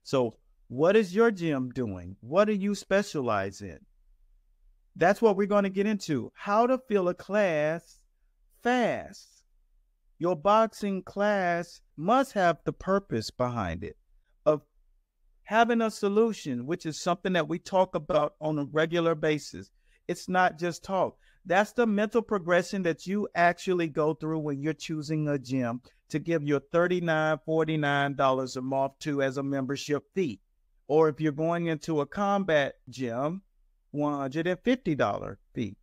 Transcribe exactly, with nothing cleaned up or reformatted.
So what is your gym doing? What do you specialize in? That's what we're going to get into. How to fill a class fast. Your boxing class must have the purpose behind it of having a solution, which is something that we talk about on a regular basis. It's not just talk. That's the mental progression that you actually go through when you're choosing a gym to give your thirty-nine dollars, forty-nine dollars a month to as a membership fee. Or if you're going into a combat gym, one hundred fifty dollars fee.